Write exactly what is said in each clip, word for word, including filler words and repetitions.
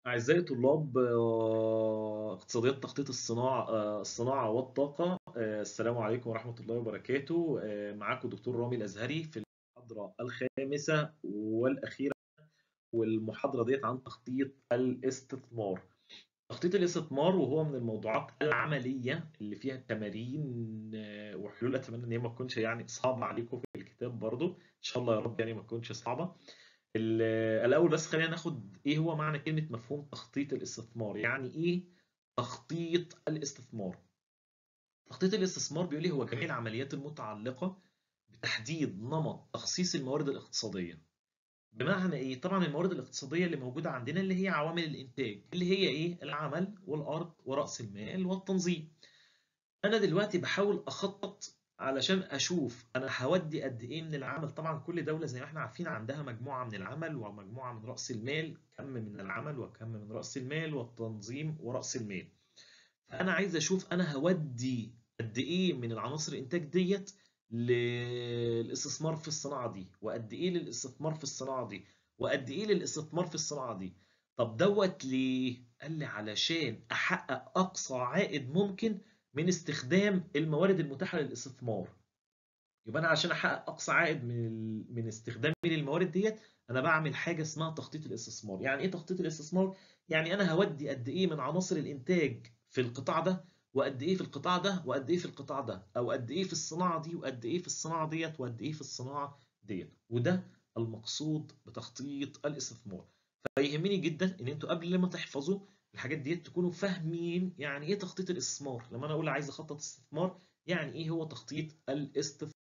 أعزائي طلاب آه، اقتصاديات تخطيط الصناعة آه، الصناعة والطاقة آه، السلام عليكم ورحمة الله وبركاته. آه، معاكم دكتور رامي الأزهري في المحاضرة الخامسة والأخيرة، والمحاضرة ديت عن تخطيط الاستثمار. تخطيط الاستثمار وهو من الموضوعات العملية اللي فيها تمارين آه، وحلول. أتمنى إن هي ما تكونش يعني صعبة عليكم في الكتاب برضو، إن شاء الله يا رب يعني ما تكونش صعبة. ال- الأول بس خلينا ناخد إيه هو معنى كلمة مفهوم تخطيط الاستثمار. يعني إيه تخطيط الاستثمار؟ تخطيط الاستثمار بيقول لي هو جميع العمليات المتعلقة بتحديد نمط تخصيص الموارد الاقتصادية. بمعنى إيه؟ طبعا الموارد الاقتصادية اللي موجودة عندنا اللي هي عوامل الإنتاج، اللي هي إيه؟ العمل والأرض ورأس المال والتنظيم. انا دلوقتي بحاول اخطط علشان اشوف انا هودي قد ايه من العمل. طبعا كل دوله زي ما احنا عارفين عندها مجموعه من العمل ومجموعه من راس المال، كم من العمل وكم من راس المال والتنظيم وراس المال. فانا عايز اشوف انا هودي قد ايه من العناصر الانتاج ديت للاستثمار في الصناعه دي، وقد ايه للاستثمار في الصناعه دي، وقد ايه للاستثمار في الصناعه دي. طب دوت ليه؟ قال لي علشان احقق اقصى عائد ممكن من استخدام الموارد المتاحه للاستثمار. يبقى انا عشان احقق اقصى عائد من ال... من استخدامي للموارد ديت، انا بعمل حاجه اسمها تخطيط الاستثمار. يعني ايه تخطيط الاستثمار؟ يعني انا هودي قد ايه من عناصر الانتاج في القطاع ده، وقد ايه في القطاع ده، وقد ايه في القطاع ده، او قد ايه في الصناعه دي، وقد ايه في الصناعه ديت، وقد ايه في الصناعه ديت. وده المقصود بتخطيط الاستثمار. فيهمني جدا ان انتوا قبل ما تحفظوا الحاجات ديت تكونوا فاهمين يعني ايه تخطيط الاستثمار. لما انا اقول عايز اخطط استثمار، يعني ايه هو تخطيط الاستثمار.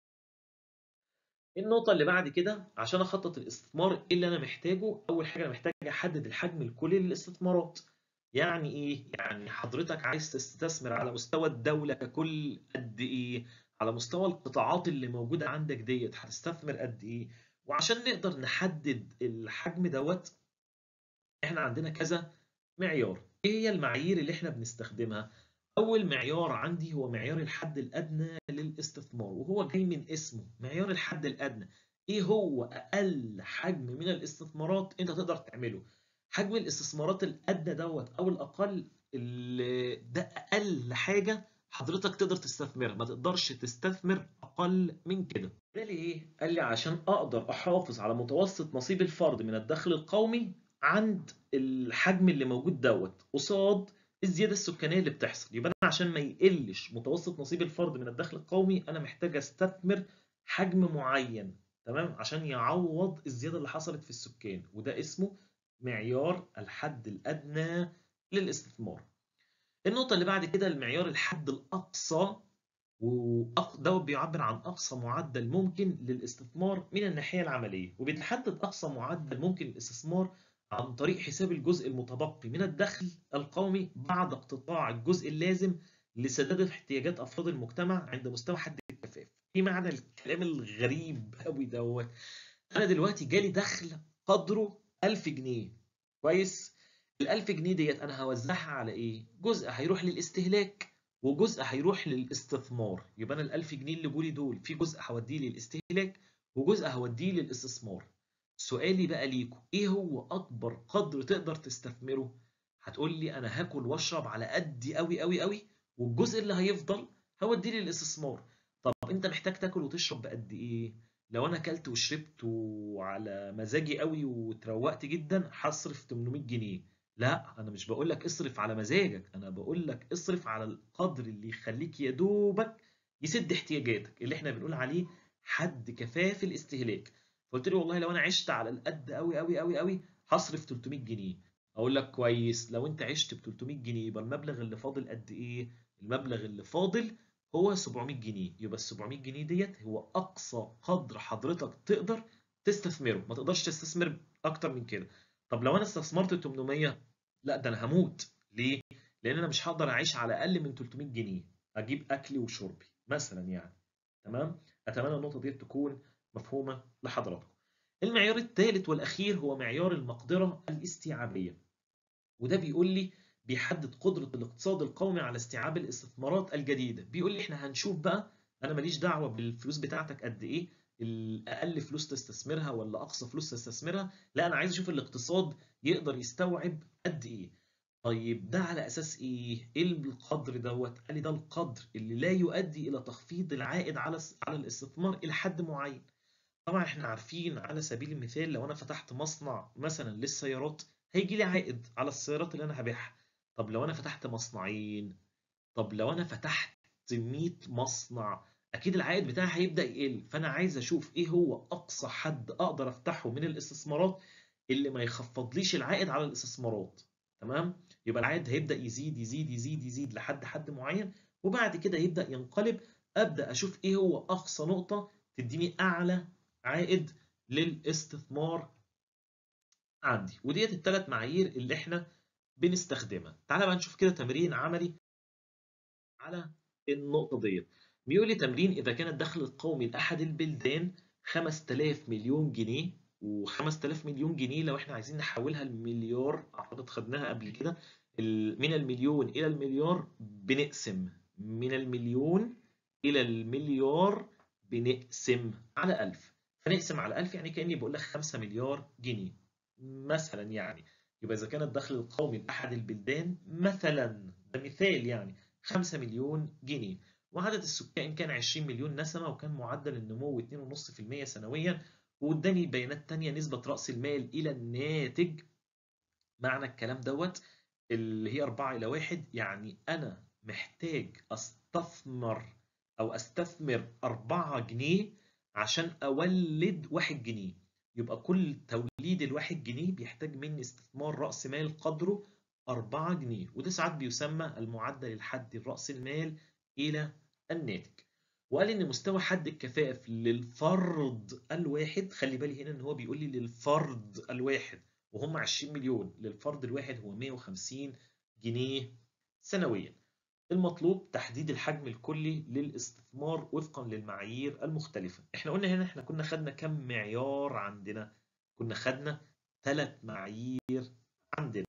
النقطة اللي بعد كده، عشان أخطط الاستثمار إيه اللي أنا محتاجه؟ أول حاجة أنا محتاج أحدد الحجم الكلي للاستثمارات. يعني إيه؟ يعني حضرتك عايز تستثمر على مستوى الدولة ككل قد إيه؟ على مستوى القطاعات اللي موجودة عندك ديت هتستثمر قد إيه؟ وعشان نقدر نحدد الحجم دوت، إحنا عندنا كذا معيار. إيه هي المعايير اللي إحنا بنستخدمها؟ أول معيار عندي هو معيار الحد الأدنى للاستثمار، وهو جاي من اسمه معيار الحد الأدنى. إيه هو أقل حجم من الاستثمارات أنت تقدر تعمله؟ حجم الاستثمارات الأدنى دوت أو الأقل، اللي ده أقل حاجة حضرتك تقدر تستثمرها، ما تقدرش تستثمر أقل من كده. ده ليه؟ قال لي عشان أقدر أحافظ على متوسط نصيب الفرد من الدخل القومي عند الحجم اللي موجود دوت قصاد الزياده السكانيه اللي بتحصل. يبقى انا عشان ما يقلش متوسط نصيب الفرد من الدخل القومي، انا محتاج استثمر حجم معين، تمام، عشان يعوض الزياده اللي حصلت في السكان. وده اسمه معيار الحد الادنى للاستثمار. النقطه اللي بعد كده المعيار الحد الاقصى، وده بيعبر عن أقصى معدل ممكن للاستثمار من الناحية العملية. وبيتحدد أقصى معدل ممكن للاستثمار عن طريق حساب الجزء المتبقي من الدخل القومي بعد اقتطاع الجزء اللازم لسداد احتياجات أفراد المجتمع عند مستوى حد الكفاف. في معنى الكلام الغريب قوي دوت؟ أنا دلوقتي جالي دخل قدره ألف جنيه، كويس؟ ال ألف جنيه ديت أنا هوزعها على إيه؟ جزء هيروح للاستهلاك وجزء هيروح للاستثمار. يبقى انا ال ألف جنيه اللي جولي دول في جزء هوديه للاستهلاك وجزء هوديه للاستثمار. سؤالي بقى ليكم، ايه هو اكبر قدر تقدر تستثمره؟ هتقول لي انا هاكل واشرب على قدي قوي قوي قوي، والجزء اللي هيفضل هوديه للاستثمار. طب انت محتاج تاكل وتشرب بقد ايه؟ لو انا اكلت وشربت وعلى مزاجي قوي واتروقت جدا هصرف ثمانمائة جنيه. لا، انا مش بقول لك اصرف على مزاجك، انا بقول لك اصرف على القدر اللي يخليك يا دوبك يسد احتياجاتك، اللي احنا بنقول عليه حد كفاف الاستهلاك. فقلت لي والله لو انا عشت على القد قوي قوي قوي قوي هصرف ثلاثمائة جنيه. اقول لك كويس، لو انت عشت ب ثلاثمائة جنيه يبقى المبلغ اللي فاضل قد ايه؟ المبلغ اللي فاضل هو سبعمائة جنيه. يبقى ال سبعمائة جنيه ديت هو اقصى قدر حضرتك تقدر تستثمره، ما تقدرش تستثمر اكتر من كده. طب لو انا استثمرت ثمانمائة، لا ده انا هموت. ليه؟ لان انا مش هقدر اعيش على اقل من ثلاثمائة جنيه اجيب اكلي وشربي مثلا يعني. تمام؟ اتمنى النقطه دي تكون مفهومه لحضراتكم. المعيار الثالث والاخير هو معيار المقدره الاستيعابيه. وده بيقول لي بيحدد قدره الاقتصاد القومي على استيعاب الاستثمارات الجديده. بيقول لي احنا هنشوف بقى، انا ماليش دعوه بالفلوس بتاعتك قد ايه، الاقل فلوس تستثمرها ولا اقصى فلوس تستثمرها، لا انا عايز اشوف الاقتصاد يقدر يستوعب قد ايه. طيب ده على اساس ايه؟ ايه القدر دوت؟ قال لي ده القدر اللي لا يؤدي الى تخفيض العائد على على الاستثمار الى حد معين. طبعا احنا عارفين على سبيل المثال لو انا فتحت مصنع مثلا للسيارات هيجي لي عائد على السيارات اللي انا هبيعها. طب لو انا فتحت مصنعين، طب لو انا فتحت مية مصنع، اكيد العائد بتاعي هيبدأ يقل. فانا عايز اشوف ايه هو اقصى حد اقدر افتحه من الاستثمارات اللي ما يخفضليش العائد على الاستثمارات. تمام؟ يبقى العائد هيبدأ يزيد يزيد يزيد يزيد لحد حد معين، وبعد كده يبدأ ينقلب. ابدأ اشوف ايه هو اقصى نقطة تديني اعلى عائد للاستثمار عندي. وديت الثلاث معايير اللي احنا بنستخدمها. تعالى بقى نشوف كده تمرين عملي على النقطة ديت. بيقول لي تمرين: إذا كان الدخل القومي لأحد البلدان خمسة آلاف مليون جنيه، و5000 مليون جنيه لو احنا عايزين نحولها لمليار، أعتقد خدناها قبل كده. من المليون إلى المليار بنقسم، من المليون إلى المليار بنقسم على ألف. فنقسم على ألف يعني كأني بقول لك خمسة مليار جنيه مثلا يعني. يبقى إذا كان الدخل القومي لأحد البلدان مثلا، ده مثال يعني، خمسة مليون جنيه، وعدد السكان كان عشرين مليون نسمة، وكان معدل النمو اثنين فاصلة خمسة بالمئة سنويا. واداني بيانات تانية: نسبة رأس المال إلى الناتج. معنى الكلام دوت اللي هي أربعة إلى واحد، يعني أنا محتاج أستثمر أو أستثمر أربعة جنيه عشان أولد واحد جنيه. يبقى كل توليد الواحد جنيه بيحتاج مني استثمار رأس مال قدره أربعة جنيه، وده ساعات بيسمى المعدل الحدي لرأس المال إلى الناتج. وقال إن مستوى حد الكفاءة للفرد الواحد، خلي بالي هنا إن هو بيقول لي للفرد الواحد وهم عشرين مليون، للفرد الواحد هو مئة وخمسين جنيه سنويا. المطلوب تحديد الحجم الكلي للاستثمار وفقا للمعايير المختلفة. احنا قلنا هنا احنا كنا خدنا كم معيار عندنا؟ كنا خدنا ثلاث معايير عندنا.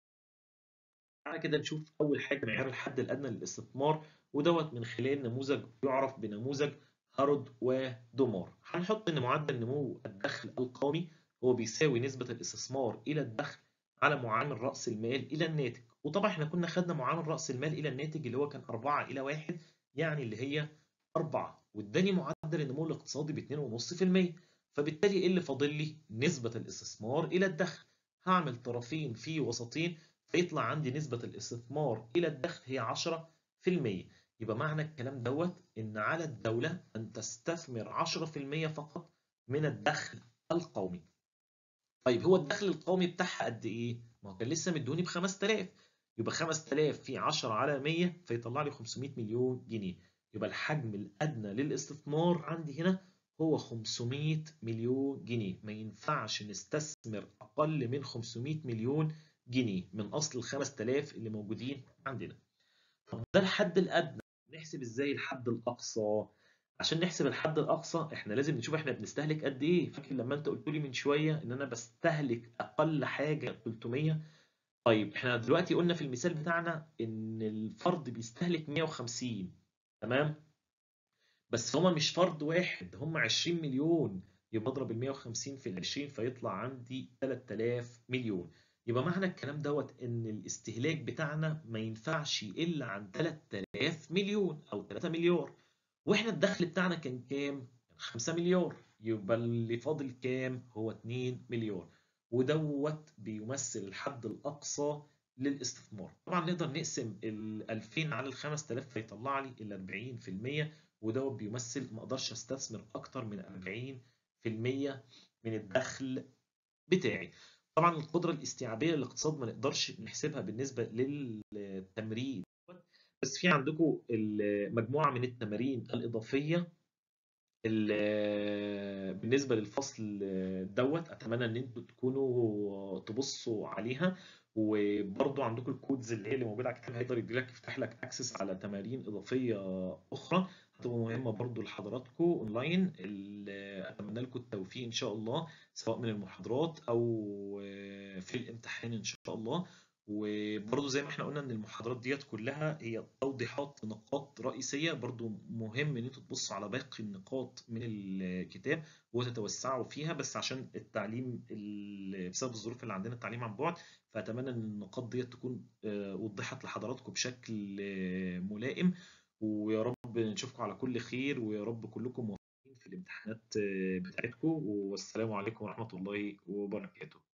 تعالى كده نشوف أول حاجة معيار الحد الأدنى للاستثمار، ودوت من خلال نموذج يعرف بنموذج هارود ودومار. هنحط إن معدل نمو الدخل القومي هو بيساوي نسبة الاستثمار إلى الدخل على معامل رأس المال إلى الناتج. وطبعا احنا كنا خدنا معامل رأس المال إلى الناتج اللي هو كان أربعة إلى واحد، يعني اللي هي أربعة، واداني معدل النمو الاقتصادي ب اثنين فاصلة خمسة بالمئة. فبالتالي ايه اللي فاضل لي؟ نسبة الاستثمار إلى الدخل. هعمل طرفين في وسطين، فيطلع عندي نسبة الاستثمار إلى الدخل هي عشرة بالمئة. يبقى معنى الكلام دوت إن على الدولة أن تستثمر عشرة بالمئة فقط من الدخل القومي. طيب هو الدخل القومي بتاعها قد إيه؟ ما هو كان لسه مدوني ب خمسة آلاف، يبقى خمسة آلاف في عشرة على مئة فيطلع لي خمسمئة مليون جنيه. يبقى الحجم الأدنى للاستثمار عندي هنا هو خمسمئة مليون جنيه. ما ينفعش نستثمر أقل من خمسمئة مليون جنيه من أصل ال خمسة آلاف اللي موجودين عندنا. طب ده الحد الأدنى. نحسب إزاي الحد الأقصى؟ عشان نحسب الحد الأقصى إحنا لازم نشوف إحنا بنستهلك قد إيه. فاكر لما أنت قلت لي من شوية إن أنا بستهلك أقل حاجة ثلاثمئة؟ طيب إحنا دلوقتي قلنا في المثال بتاعنا إن الفرد بيستهلك مئة وخمسين، تمام؟ بس هما مش فرد واحد، هما عشرين مليون. يبقى اضرب ال مئة وخمسين في ال عشرين فيطلع عندي ثلاثة آلاف مليون. يبقى معنى الكلام دوت ان الاستهلاك بتاعنا ما ينفعش يقل عن ثلاثة آلاف مليون او ثلاثة مليار. واحنا الدخل بتاعنا كان كام؟ خمسة مليار. يبقى اللي فاضل كام؟ هو اثنين مليار. ودوت بيمثل الحد الاقصى للاستثمار. طبعا نقدر نقسم ال ألفين على ال خمسة آلاف فيطلع لي ال أربعين بالمئة، ودوت بيمثل ما اقدرش استثمر اكتر من أربعين بالمئة من الدخل بتاعي. طبعا القدرة الاستيعابية للاقتصاد ما نقدرش نحسبها بالنسبة للتمرين، بس في عندكم مجموعة من التمارين الإضافية بالنسبة للفصل دوت. أتمنى إن أنتوا تكونوا تبصوا عليها. وبرضو عندكم الكودز اللي هي اللي موجودة على الكتاب هيقدر يديلك يفتح لك اكسس على تمارين إضافية أخرى هتبقى مهمة برضو لحضراتكم أونلاين. أتمنى لكم التوفيق إن شاء الله، سواء من المحاضرات أو في الامتحان إن شاء الله. وبرضه زي ما احنا قلنا ان المحاضرات ديت كلها هي توضيحات نقاط رئيسية. برضه مهم ان انتوا تبصوا على باقي النقاط من الكتاب وتتوسعوا فيها، بس عشان التعليم ال- بسبب الظروف اللي عندنا التعليم عن بعد، فأتمنى ان النقاط ديت تكون آه، وضحت لحضراتكم بشكل آه، ملائم. ويا رب نشوفكم على كل خير، ويا رب كلكم موفقين في الامتحانات آه، بتاعتكم. والسلام عليكم ورحمة الله وبركاته.